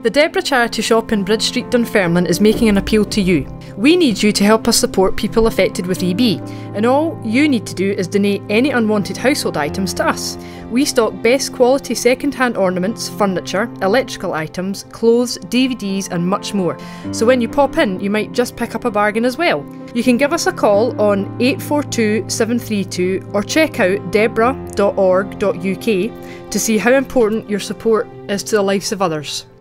The Debra charity shop in Bridge Street, Dunfermline is making an appeal to you. We need you to help us support people affected with EB, and all you need to do is donate any unwanted household items to us. We stock best quality second-hand ornaments, furniture, electrical items, clothes, DVDs and much more. So when you pop in, you might just pick up a bargain as well. You can give us a call on 842 732 or check out debra.org.uk to see how important your support is to the lives of others.